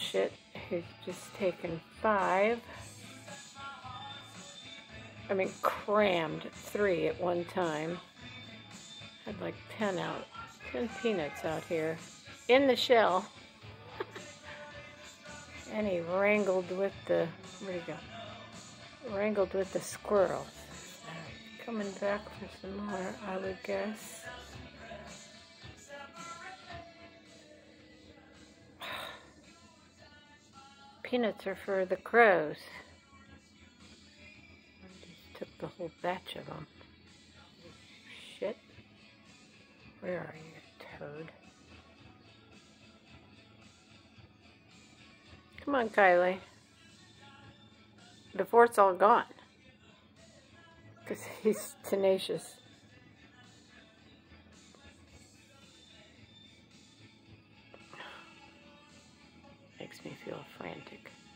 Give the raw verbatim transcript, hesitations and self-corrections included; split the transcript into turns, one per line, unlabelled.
shit. He's just taken five. I mean, crammed three at one time. Had like ten out, ten peanuts out here in the shell. And he wrangled with the, where'd he go? Wrangled with the squirrel. Coming back for some more, I would guess. Peanuts are for the crows. I just took the whole batch of them. Shit. Where are you, turd? Come on, Kylie. Before it's all gone. Because he's tenacious. Makes me feel frantic.